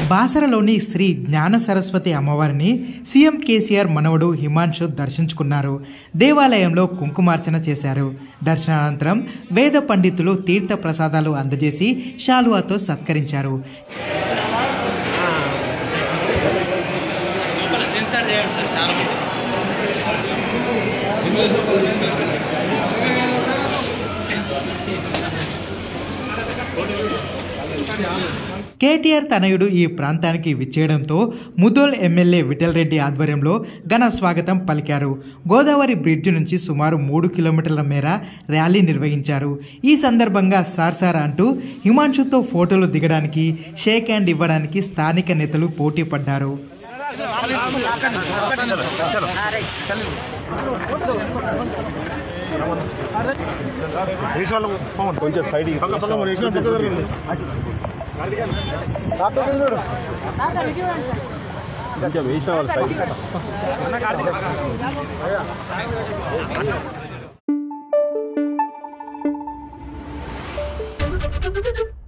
బాసరలోని శ్రీ జ్ఞాన సరస్వతి అమ్మవారిని సీఎం కేసీఆర్ మనవడు హిమాన్షు దర్శించుకున్నారు. దేవాలయంలో కుంకుమార్చన చేశారు. దర్శనానంతరం వేద పండితులు తీర్థ ప్రసాదాలు అందజేసి శాలువాతో సత్కరించారు. కేటీఆర్ తనయుడు ఈ ప్రాంతానికి విచ్చేయడంతో ముదోల్ ఎమ్మెల్యే విఠల్ రెడ్డి ఆధ్వర్యంలో ఘన స్వాగతం పలికారు. గోదావరి బ్రిడ్జ్ నుంచి సుమారు 3 కిలోమీటర్ల మేర ర్యాలీ నిర్వహించారు. ఈ సందర్భంగా సార్ అంటూ హిమాన్షుతో ఫోటోలు దిగడానికి, షేక్ హ్యాండ్ ఇవ్వడానికి స్థానిక నేతలు పోటీ పడ్డారు. కొంచెం